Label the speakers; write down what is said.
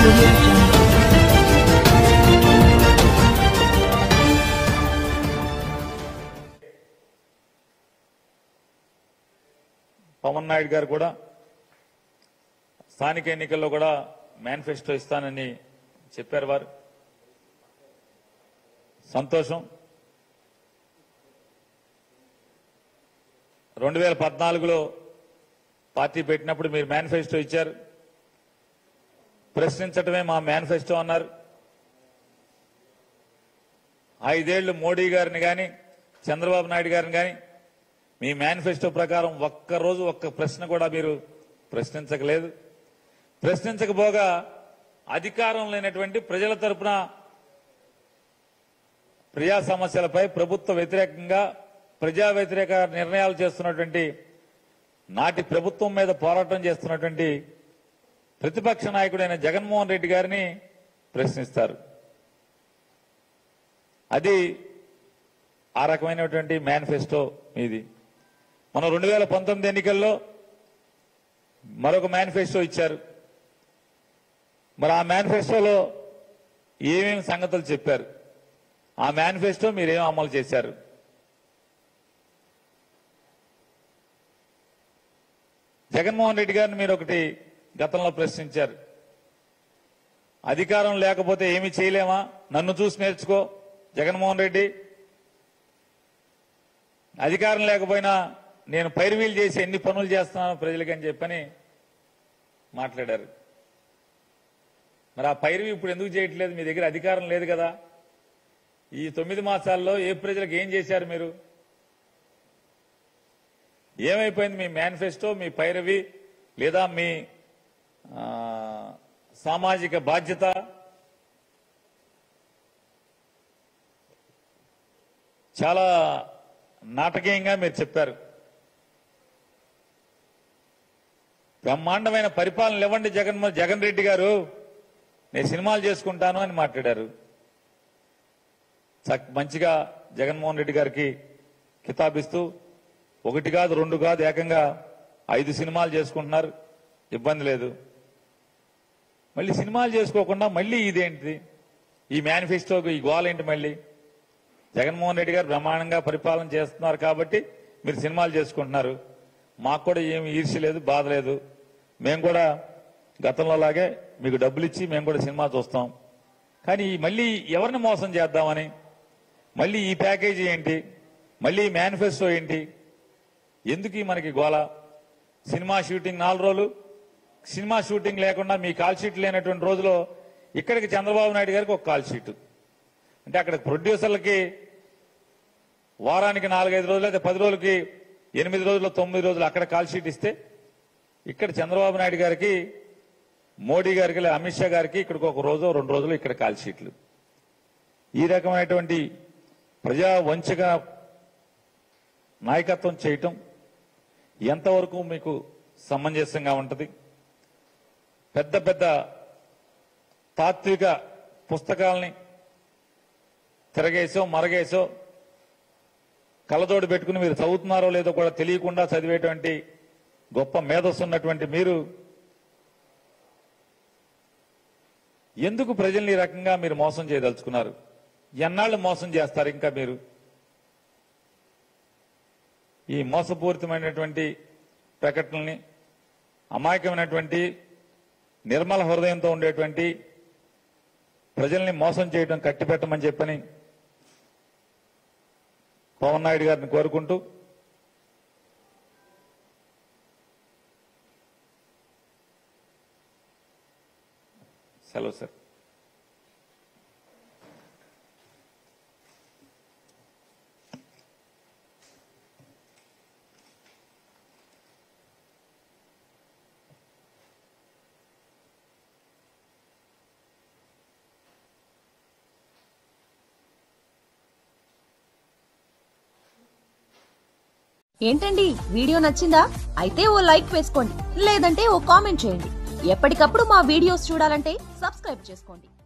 Speaker 1: Audio Jungle.
Speaker 2: Pawan Naidu గారు కూడా స్థానిక ఎన్నికల్లో కూడా మేనిఫెస్టో ఇస్తానని చెప్పారు. వారు సంతోషం. 2014లో పార్టీ పెట్టినప్పుడు మీరు మేనిఫెస్టో ఇచ్చారు. ప్రశ్నించటమే మా మేనిఫెస్టో అన్నారు. 5 ఏళ్లు మోడీ గారిని కానీ చంద్రబాబు నాయుడు గారిని కానీ మీ మేనిఫెస్టో ప్రకారం ఒక్కరోజు ఒక్క ప్రశ్న కూడా మీరు ప్రశ్నించకలేదు. ప్రశ్నించకపోగా అధికారం లేనటువంటి ప్రజల తరపున ప్రజా సమస్యలపై ప్రభుత్వ వ్యతిరేకంగా ప్రజా వ్యతిరేక నిర్ణయాలు చేస్తున్నటువంటి నాటి ప్రభుత్వం మీద పోరాటం చేస్తున్నటువంటి ప్రతిపక్ష నాయకుడైన జగన్మోహన్ రెడ్డి గారిని ప్రశ్నిస్తారు. అది ఆ రకమైనటువంటి మేనిఫెస్టో మీది. మనం 2019 ఎన్నికల్లో మరొక మేనిఫెస్టో ఇచ్చారు. మరి ఆ మేనిఫెస్టోలో ఏమేమి సంగతులు చెప్పారు, ఆ మేనిఫెస్టో మీరేం అమలు చేశారు? జగన్మోహన్ రెడ్డి గారిని మీరు ఒకటి గతంలో ప్రశ్నించారు. అధికారం లేకపోతే ఏమీ చేయలేమా, నన్ను చూసి నేర్చుకో జగన్మోహన్ రెడ్డి, అధికారం లేకపోయినా నేను పైరువీలు చేసి ఎన్ని పనులు చేస్తున్నాను ప్రజలకి అని చెప్పని మాట్లాడారు. మరి ఆ పైరువి ఇప్పుడు ఎందుకు చేయట్లేదు? మీ దగ్గర అధికారం లేదు కదా. ఈ 9 మాసాల్లో ఏ ప్రజలకు ఏం చేశారు మీరు? ఏమైపోయింది మీ మేనిఫెస్టో, మీ పైరవి లేదా మీ సామాజిక బాధ్యత? చాలా నాటకీయంగా మీరు చెప్పారు. బ్రహ్మాండమైన పరిపాలన ఇవ్వండి జగన్ రెడ్డి గారు, నేను సినిమాలు చేసుకుంటాను అని మాట్లాడారు. మంచిగా జగన్మోహన్ రెడ్డి గారికి కితాబిస్తూ 1 కాదు 2 కాదు ఏకంగా 5 సినిమాలు చేసుకుంటున్నారు, ఇబ్బంది లేదు. మళ్ళీ సినిమాలు చేసుకోకుండా మళ్ళీ ఇదేంటిది, ఈ మేనిఫెస్టోకి ఈ గోల్ ఏంటి? మళ్ళీ జగన్మోహన్ రెడ్డి గారు బ్రహ్మాండంగా పరిపాలన చేస్తున్నారు కాబట్టి మీరు సినిమాలు చేసుకుంటున్నారు. మాకు కూడా ఏమి ఈర్ష్య లేదు, బాధ లేదు. మేము కూడా గతంలో లాగే మీకు డబ్బులు ఇచ్చి మేము కూడా సినిమా చూస్తాం. కానీ మళ్ళీ ఎవరిని మోసం చేద్దామని, మళ్ళీ ఈ ప్యాకేజీ ఏంటి, మళ్ళీ ఈ మేనిఫెస్టో ఏంటి, ఎందుకు మనకి గోల? సినిమా షూటింగ్ 4 రోజులు, సినిమా షూటింగ్ లేకుండా మీ కాల్ షీట్ లేనటువంటి రోజులో ఇక్కడికి చంద్రబాబు నాయుడు గారికి ఒక కాల్ షీట్. అంటే అక్కడ ప్రొడ్యూసర్లకి వారానికి 4-5 రోజులు అయితే 10 రోజులకి 8 రోజులు 9 రోజులు అక్కడ కాల్ షీట్ ఇస్తే, ఇక్కడ చంద్రబాబు నాయుడు గారికి మోడీ గారికి అమిత్ షా గారికి ఇక్కడికి 1 రోజు 2 రోజులు ఇక్కడ కాల్ షీట్లు. ఈ రకమైనటువంటి ప్రజా వంచక నాయకత్వం చేయటం ఎంతవరకు మీకు సమంజసంగా ఉంటుంది? పెద్ద పెద్ద తాత్విక పుస్తకాలని తిరగేసో మరగేసో కళ్ళజోడు పెట్టుకుని మీరు చదువుతున్నారో లేదో కూడా తెలియకుండా చదివేటువంటి గొప్ప మేధస్సు ఉన్నటువంటి మీరు ఎందుకు ప్రజల్ని ఈ రకంగా మీరు మోసం చేయదలుచుకున్నారు? ఎన్నాళ్ళు మోసం చేస్తారు ఇంకా మీరు? ఈ మోసపూరితమైనటువంటి ప్రకటనల్ని, అమాయకమైనటువంటి నిర్మల హృదయంతో ఉండేటువంటి ప్రజల్ని మోసం చేయడం కట్టిపెట్టమని చెప్పని పవన్ నాయుడు గారిని కోరుకుంటూ సెలవు సార్.
Speaker 3: ఏంటండి వీడియో నచ్చిందా? అయితే ఓ లైక్ వేసుకోండి, లేదంటే ఓ కామెంట్ చేయండి. ఎప్పటికప్పుడు మా వీడియోస్ చూడాలంటే సబ్స్క్రైబ్ చేసుకోండి.